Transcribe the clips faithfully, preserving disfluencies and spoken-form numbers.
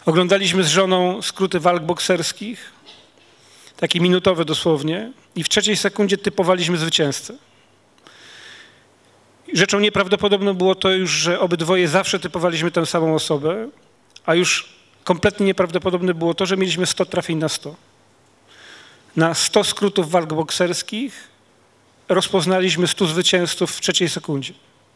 Oglądaliśmy z żoną skróty walk bokserskich, takie minutowe dosłownie, i w trzeciej sekundzie typowaliśmy zwycięzcę. Rzeczą nieprawdopodobną było to już, że obydwoje zawsze typowaliśmy tę samą osobę, a już kompletnie nieprawdopodobne było to, że mieliśmy sto trafień na sto. Na sto skrótów walk bokserskich rozpoznaliśmy stu zwycięzców w trzeciej sekundzie.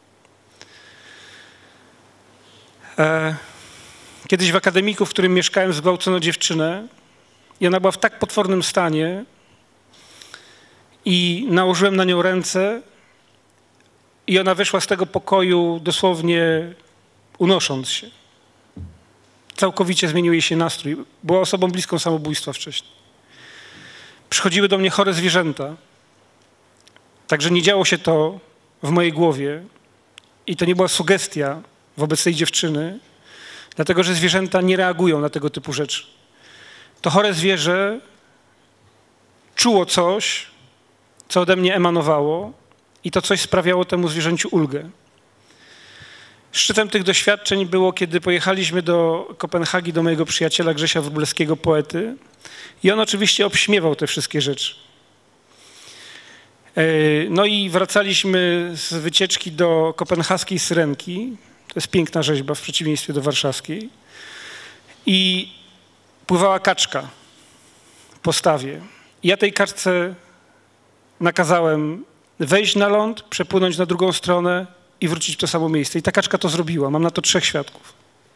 Kiedyś w akademiku, w którym mieszkałem, zgwałcono dziewczynę i ona była w tak potwornym stanie i nałożyłem na nią ręce i ona wyszła z tego pokoju dosłownie unosząc się. Całkowicie zmienił jej się nastrój. Była osobą bliską samobójstwa wcześniej. Przychodziły do mnie chore zwierzęta. Także nie działo się to w mojej głowie i to nie była sugestia wobec tej dziewczyny, dlatego że zwierzęta nie reagują na tego typu rzeczy. To chore zwierzę czuło coś, co ode mnie emanowało i to coś sprawiało temu zwierzęciu ulgę. Szczytem tych doświadczeń było, kiedy pojechaliśmy do Kopenhagi do mojego przyjaciela Grzesia Wróblewskiego, poety, i on oczywiście obśmiewał te wszystkie rzeczy. No i wracaliśmy z wycieczki do kopenhaskiej Syrenki. To jest piękna rzeźba w przeciwieństwie do warszawskiej. I pływała kaczka po stawie. I ja tej kaczce nakazałem wejść na ląd, przepłynąć na drugą stronę i wrócić w to samo miejsce. I ta kaczka to zrobiła. Mam na to trzech świadków.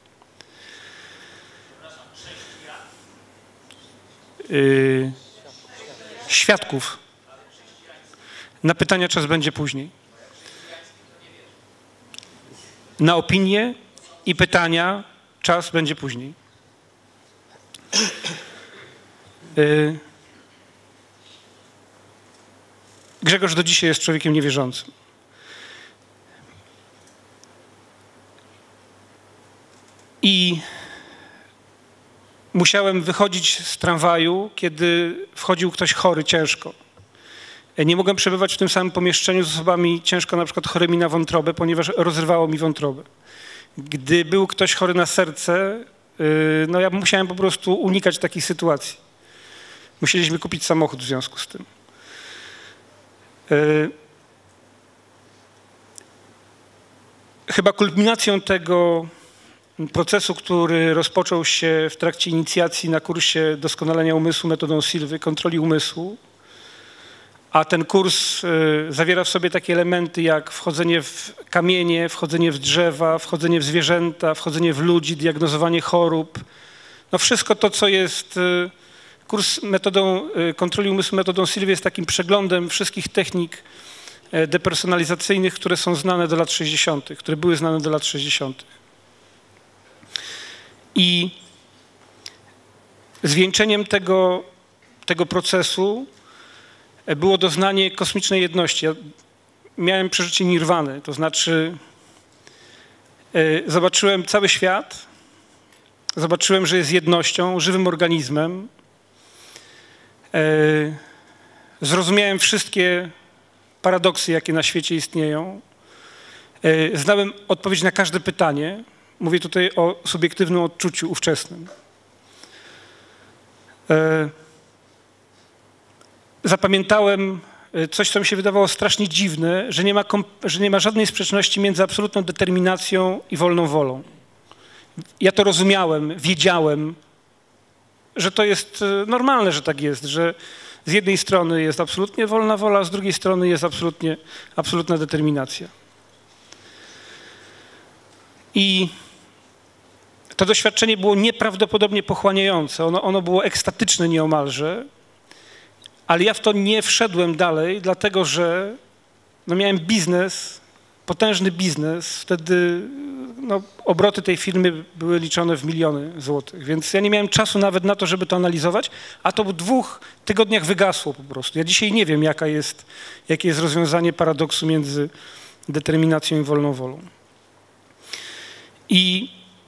Yy, świadków. Na pytania czas będzie później. Na opinie i pytania czas będzie później. Yy. Grzegorz do dzisiaj jest człowiekiem niewierzącym. I musiałem wychodzić z tramwaju, kiedy wchodził ktoś chory ciężko. Nie mogłem przebywać w tym samym pomieszczeniu z osobami ciężko na przykład chorymi na wątrobę, ponieważ rozrywało mi wątrobę. Gdy był ktoś chory na serce, no ja musiałem po prostu unikać takich sytuacji. Musieliśmy kupić samochód w związku z tym. Chyba kulminacją tego procesu, który rozpoczął się w trakcie inicjacji na kursie doskonalenia umysłu metodą Silwy, kontroli umysłu, a ten kurs y, zawiera w sobie takie elementy jak wchodzenie w kamienie, wchodzenie w drzewa, wchodzenie w zwierzęta, wchodzenie w ludzi, diagnozowanie chorób. No wszystko to, co jest... Y, kurs metodą y, kontroli umysłu metodą Silwy jest takim przeglądem wszystkich technik y, depersonalizacyjnych, które są znane do lat sześćdziesiątych, które były znane do lat sześćdziesiątych. I zwieńczeniem tego, tego procesu było doznanie kosmicznej jedności. Ja miałem przeżycie nirwany, to znaczy y, zobaczyłem cały świat, zobaczyłem, że jest jednością, żywym organizmem, y, zrozumiałem wszystkie paradoksy, jakie na świecie istnieją, y, znałem odpowiedź na każde pytanie. Mówię tutaj o subiektywnym odczuciu ówczesnym. Y, Zapamiętałem coś, co mi się wydawało strasznie dziwne, że nie ma, że nie ma żadnej sprzeczności między absolutną determinacją i wolną wolą. Ja to rozumiałem, wiedziałem, że to jest normalne, że tak jest, że z jednej strony jest absolutnie wolna wola, a z drugiej strony jest absolutnie, absolutna determinacja. I to doświadczenie było nieprawdopodobnie pochłaniające, ono, ono było ekstatyczne nieomalże. Ale ja w to nie wszedłem dalej, dlatego że no miałem biznes, potężny biznes. Wtedy no, obroty tej firmy były liczone w miliony złotych, więc ja nie miałem czasu nawet na to, żeby to analizować, a to w dwóch tygodniach wygasło po prostu. Ja dzisiaj nie wiem, jaka jest, jakie jest rozwiązanie paradoksu między determinacją i wolną wolą. I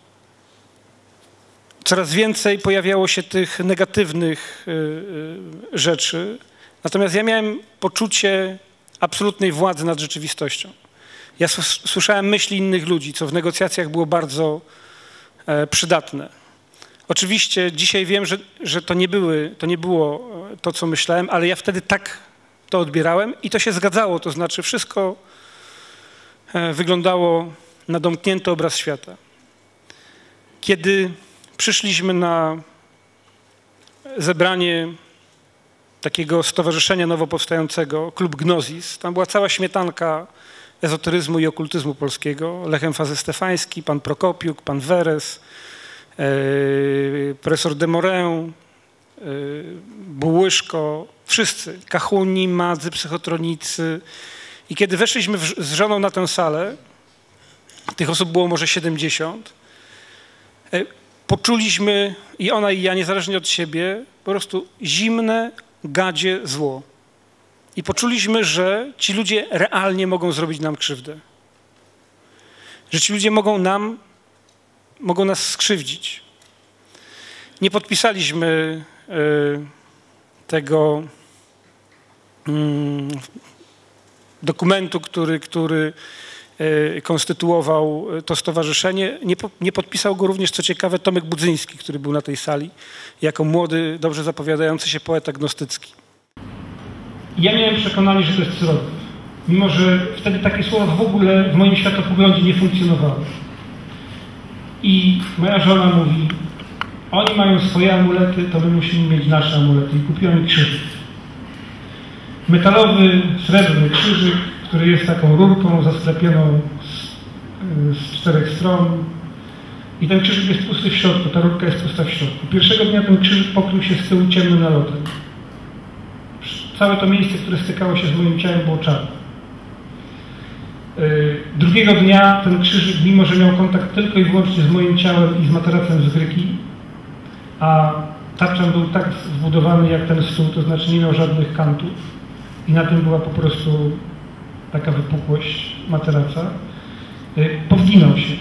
coraz więcej pojawiało się tych negatywnych y, y, rzeczy, natomiast ja miałem poczucie absolutnej władzy nad rzeczywistością. Ja słyszałem myśli innych ludzi, co w negocjacjach było bardzo e, przydatne. Oczywiście dzisiaj wiem, że, że to, nie były, to nie było to, co myślałem, ale ja wtedy tak to odbierałem i to się zgadzało, to znaczy wszystko wyglądało na domknięty obraz świata. Kiedy przyszliśmy na zebranie takiego stowarzyszenia nowo powstającego, Klub Gnosis, tam była cała śmietanka ezoteryzmu i okultyzmu polskiego, Lech Emfazy Stefański, pan Prokopiuk, pan Weres, Yy, profesor de Morin, yy, Bułyszko, wszyscy, Kahuni, Madzy, psychotronicy. I kiedy weszliśmy w, z żoną na tę salę, tych osób było może siedemdziesiąt, yy, poczuliśmy, i ona i ja, niezależnie od siebie, po prostu zimne, gadzie zło. I poczuliśmy, że ci ludzie realnie mogą zrobić nam krzywdę. Że ci ludzie mogą nam mogą nas skrzywdzić. Nie podpisaliśmy y, tego y, dokumentu, który, który y, konstytuował to stowarzyszenie. Nie, po, nie podpisał go również, co ciekawe, Tomek Budzyński, który był na tej sali, jako młody, dobrze zapowiadający się poeta gnostycki. Ja miałem przekonanie, że to jest cudowne, mimo że wtedy takie słowa w ogóle w moim światopoglądzie nie funkcjonowały. I moja żona mówi, oni mają swoje amulety, to my musimy mieć nasze amulety. I kupiłem mi krzyżyk. Metalowy, srebrny krzyżyk, który jest taką rurką zasklepioną z, z czterech stron. I ten krzyżyk jest pusty w środku, ta rurka jest pusta w środku. Pierwszego dnia ten krzyżyk pokrył się z tyłu ciemnym nalotem. Całe to miejsce, które stykało się z moim ciałem, było czarne. Drugiego dnia ten krzyżyk, mimo że miał kontakt tylko i wyłącznie z moim ciałem i z materacem z Gryki, a tapczan był tak zbudowany jak ten stół, to znaczy nie miał żadnych kantów i na tym była po prostu taka wypukłość materaca, powginął się.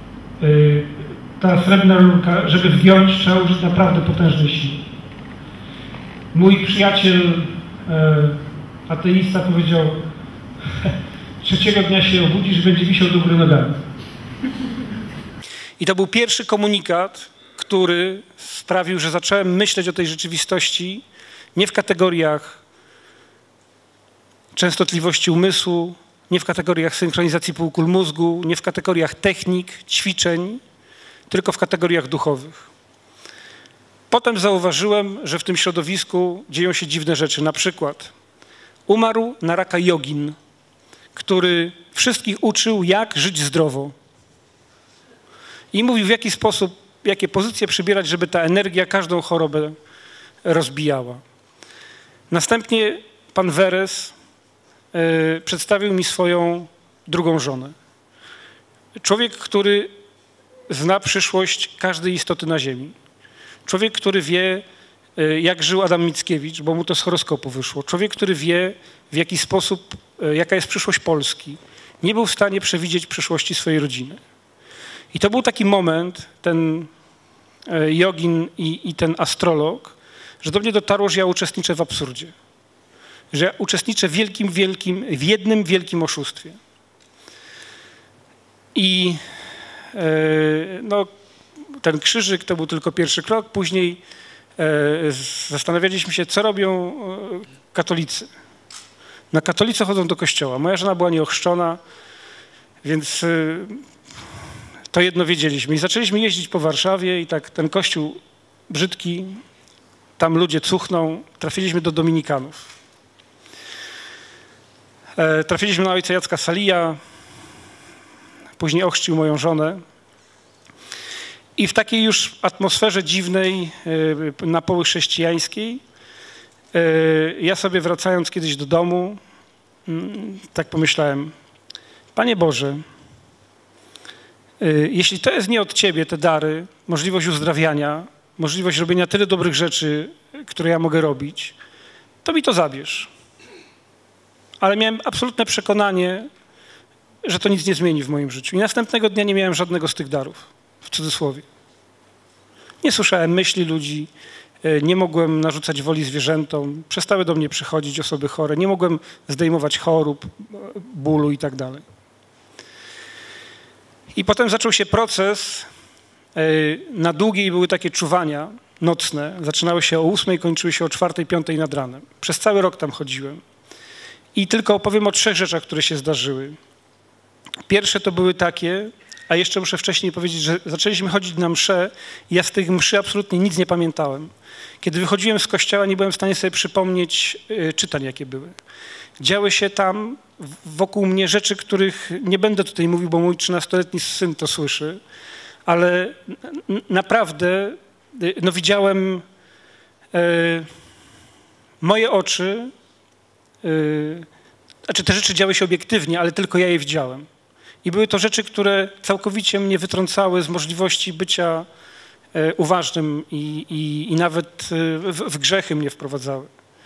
Ta srebrna rurka, żeby wgiąć, trzeba użyć naprawdę potężnej siły. Mój przyjaciel ateista powiedział, trzeciego dnia się obudzisz i będzie wisiał do góry nogami. I to był pierwszy komunikat, który sprawił, że zacząłem myśleć o tej rzeczywistości nie w kategoriach częstotliwości umysłu, nie w kategoriach synchronizacji półkul mózgu, nie w kategoriach technik, ćwiczeń, tylko w kategoriach duchowych. Potem zauważyłem, że w tym środowisku dzieją się dziwne rzeczy. Na przykład umarł na raka jogin, który wszystkich uczył, jak żyć zdrowo. I mówił, w jaki sposób, jakie pozycje przybierać, żeby ta energia każdą chorobę rozbijała. Następnie pan Weres y, przedstawił mi swoją drugą żonę. Człowiek, który zna przyszłość każdej istoty na ziemi. Człowiek, który wie, y, jak żył Adam Mickiewicz, bo mu to z horoskopu wyszło. Człowiek, który wie, w jaki sposób, y, jaka jest przyszłość Polski. Nie był w stanie przewidzieć przyszłości swojej rodziny. I to był taki moment, ten y, jogin i, i ten astrolog, że do mnie dotarło, że ja uczestniczę w absurdzie. Że ja uczestniczę w wielkim, wielkim, w jednym wielkim oszustwie. I y, no, ten krzyżyk to był tylko pierwszy krok. Później y, zastanawialiśmy się, co robią y, katolicy. Na katolicy chodzą do kościoła. Moja żona była nieochrzczona, więc y, to jedno wiedzieliśmy. I zaczęliśmy jeździć po Warszawie i tak ten kościół brzydki, tam ludzie cuchną. Trafiliśmy do dominikanów. E, trafiliśmy na ojca Jacka Salija, później ochrzcił moją żonę. I w takiej już atmosferze dziwnej, e, na poły chrześcijańskiej, e, ja sobie wracając kiedyś do domu, m, tak pomyślałem, Panie Boże, e, jeśli to jest nie od Ciebie, te dary, możliwość uzdrawiania, możliwość robienia tyle dobrych rzeczy, które ja mogę robić, to mi to zabierz. Ale miałem absolutne przekonanie, że to nic nie zmieni w moim życiu. I następnego dnia nie miałem żadnego z tych darów, w cudzysłowie. Nie słyszałem myśli ludzi, nie mogłem narzucać woli zwierzętom, przestały do mnie przychodzić osoby chore, nie mogłem zdejmować chorób, bólu i tak dalej. I potem zaczął się proces Na Długiej były takie czuwania nocne. Zaczynały się o ósmej, kończyły się o czwartej, piątej nad ranem. Przez cały rok tam chodziłem. I tylko opowiem o trzech rzeczach, które się zdarzyły. Pierwsze to były takie, a jeszcze muszę wcześniej powiedzieć, że zaczęliśmy chodzić na msze i ja z tych mszy absolutnie nic nie pamiętałem. Kiedy wychodziłem z kościoła, nie byłem w stanie sobie przypomnieć y, czytań, jakie były. Działy się tam wokół mnie rzeczy, których nie będę tutaj mówił, bo mój trzynastoletni syn to słyszy, ale naprawdę y, no, widziałem y, moje oczy, y, znaczy te rzeczy działy się obiektywnie, ale tylko ja je widziałem. I były to rzeczy, które całkowicie mnie wytrącały z możliwości bycia e, uważnym i, i, i nawet w, w grzechy mnie wprowadzały.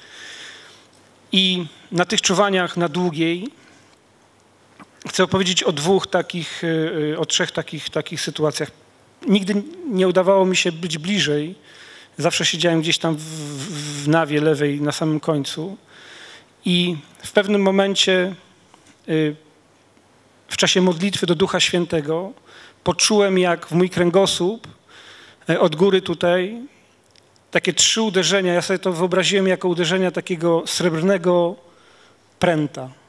I na tych czuwaniach na Długiej chcę opowiedzieć o dwóch takich, e, o trzech takich, takich sytuacjach. Nigdy nie udawało mi się być bliżej. Zawsze siedziałem gdzieś tam w, w nawie lewej na samym końcu. I w pewnym momencie e, w czasie modlitwy do Ducha Świętego poczułem, jak w mój kręgosłup od góry tutaj takie trzy uderzenia, ja sobie to wyobraziłem jako uderzenia takiego srebrnego pręta.